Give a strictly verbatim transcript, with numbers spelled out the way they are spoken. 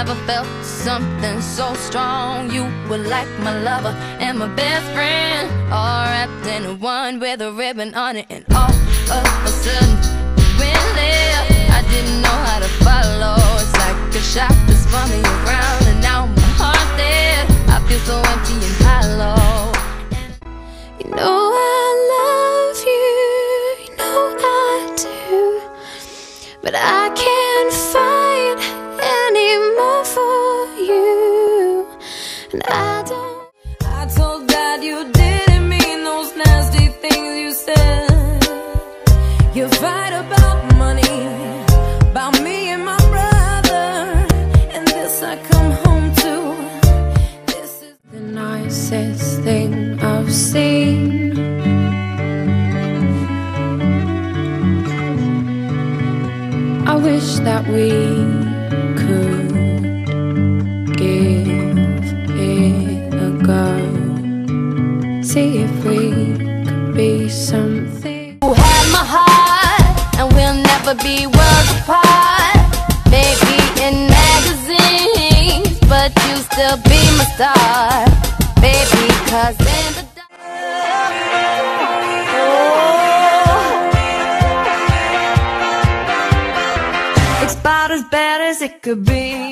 never felt something so strong. You were like my lover and my best friend, all wrapped in one with a ribbon on it. And all of a sudden we went left. I didn't know how to follow. It's like a shot that's spun me around, and now my heart's dead. I feel so empty and hollow. You know I love you, you know I do, but I can't fight anymore for you. And I don't. I told God you didn't mean those nasty things you said. You fight about money, about me and my brother, and this I come home to. This is the nicest thing I've seen. I wish that we could give it a go, see if we could be something. You had my heart, and we'll never be worlds apart. Maybe in magazines, but you still be my star, baby, 'cause in the It's about as bad as it could be.